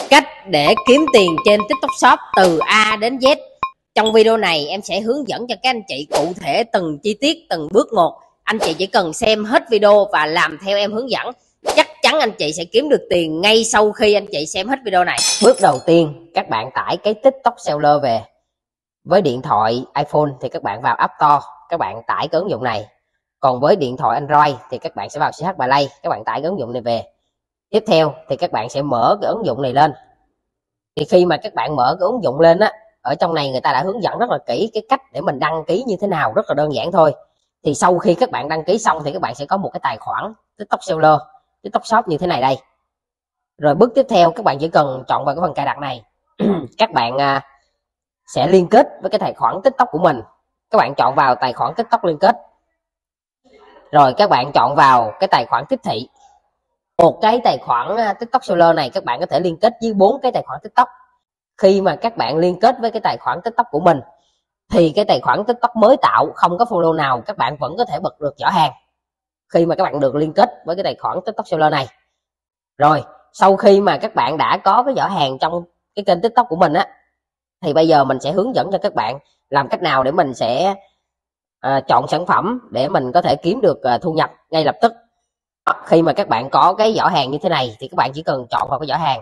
Cách để kiếm tiền trên TikTok Shop từ A đến Z. Trong video này em sẽ hướng dẫn cho các anh chị cụ thể từng chi tiết, từng bước một. Anh chị chỉ cần xem hết video và làm theo em hướng dẫn. Chắc chắn anh chị sẽ kiếm được tiền ngay sau khi anh chị xem hết video này. Bước đầu tiên, các bạn tải cái TikTok Seller về. Với điện thoại iPhone thì các bạn vào App Store, các bạn tải cái ứng dụng này. Còn với điện thoại Android thì các bạn sẽ vào CH Play, các bạn tải cái ứng dụng này về. Tiếp theo thì các bạn sẽ mở cái ứng dụng này lên. Thì khi mà các bạn mở cái ứng dụng lên á, ở trong này người ta đã hướng dẫn rất là kỹ cái cách để mình đăng ký như thế nào, rất là đơn giản thôi. Thì sau khi các bạn đăng ký xong thì các bạn sẽ có một cái tài khoản TikTok Seller, TikTok Shop như thế này đây. Rồi bước tiếp theo các bạn chỉ cần chọn vào cái phần cài đặt này. Các bạn sẽ liên kết với cái tài khoản TikTok của mình. Các bạn chọn vào tài khoản TikTok liên kết. Rồi các bạn chọn vào cái tài khoản tiếp thị. Một cái tài khoản TikTok Seller này các bạn có thể liên kết với 4 cái tài khoản TikTok. Khi mà các bạn liên kết với cái tài khoản TikTok của mình thì cái tài khoản TikTok mới tạo không có follow nào, các bạn vẫn có thể bật được giỏ hàng khi mà các bạn được liên kết với cái tài khoản TikTok Seller này. Rồi sau khi mà các bạn đã có cái giỏ hàng trong cái kênh TikTok của mình á, thì bây giờ mình sẽ hướng dẫn cho các bạn làm cách nào để mình sẽ chọn sản phẩm để mình có thể kiếm được thu nhập ngay lập tức. Khi mà các bạn có cái giỏ hàng như thế này thì các bạn chỉ cần chọn vào cái giỏ hàng.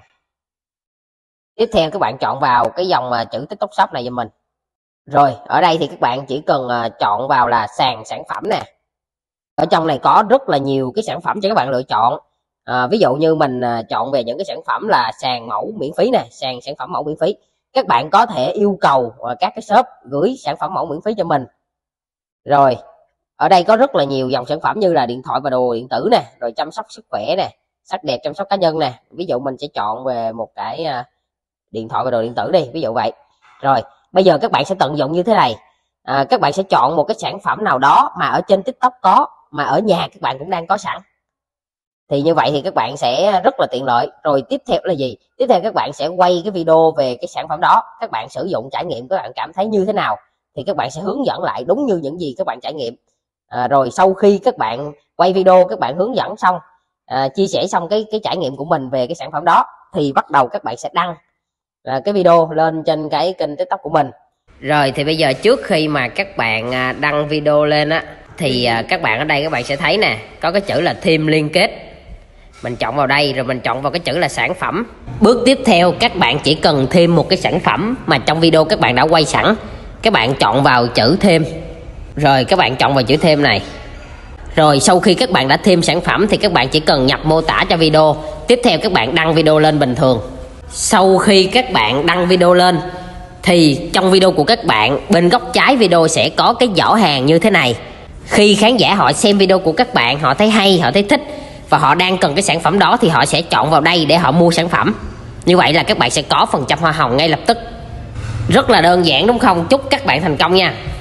Tiếp theo các bạn chọn vào cái dòng chữ TikTok Shop này giùm mình. Rồi ở đây thì các bạn chỉ cần chọn vào là sàn sản phẩm nè. Ở trong này có rất là nhiều cái sản phẩm cho các bạn lựa chọn. Ví dụ như mình chọn về những cái sản phẩm là sàn mẫu miễn phí nè, sàn sản phẩm mẫu miễn phí. Các bạn có thể yêu cầu các cái shop gửi sản phẩm mẫu miễn phí cho mình. Rồi ở đây có rất là nhiều dòng sản phẩm như là điện thoại và đồ điện tử nè, rồi chăm sóc sức khỏe nè, sắc đẹp, chăm sóc cá nhân nè. Ví dụ mình sẽ chọn về một cái điện thoại và đồ điện tử đi, ví dụ vậy. Rồi bây giờ các bạn sẽ tận dụng như thế này. Các bạn sẽ chọn một cái sản phẩm nào đó mà ở trên TikTok có, mà ở nhà các bạn cũng đang có sẵn. Thì như vậy thì các bạn sẽ rất là tiện lợi. Rồi tiếp theo là gì? Tiếp theo các bạn sẽ quay cái video về cái sản phẩm đó. Các bạn sử dụng trải nghiệm các bạn cảm thấy như thế nào thì các bạn sẽ hướng dẫn lại đúng như những gì các bạn trải nghiệm. Rồi sau khi các bạn quay video, các bạn hướng dẫn xong, chia sẻ xong cái trải nghiệm của mình về cái sản phẩm đó, thì bắt đầu các bạn sẽ đăng cái video lên trên cái kênh TikTok của mình. Rồi thì bây giờ trước khi mà các bạn đăng video lên á, thì các bạn ở đây các bạn sẽ thấy nè, có cái chữ là thêm liên kết. Mình chọn vào đây rồi mình chọn vào cái chữ là sản phẩm. Bước tiếp theo các bạn chỉ cần thêm một cái sản phẩm mà trong video các bạn đã quay sẵn. Các bạn chọn vào chữ thêm. Rồi các bạn chọn vào chữ thêm này. Rồi sau khi các bạn đã thêm sản phẩm thì các bạn chỉ cần nhập mô tả cho video. Tiếp theo các bạn đăng video lên bình thường. Sau khi các bạn đăng video lên thì trong video của các bạn, bên góc trái video sẽ có cái giỏ hàng như thế này. Khi khán giả họ xem video của các bạn, họ thấy hay, họ thấy thích và họ đang cần cái sản phẩm đó thì họ sẽ chọn vào đây để họ mua sản phẩm. Như vậy là các bạn sẽ có phần trăm hoa hồng ngay lập tức. Rất là đơn giản đúng không? Chúc các bạn thành công nha.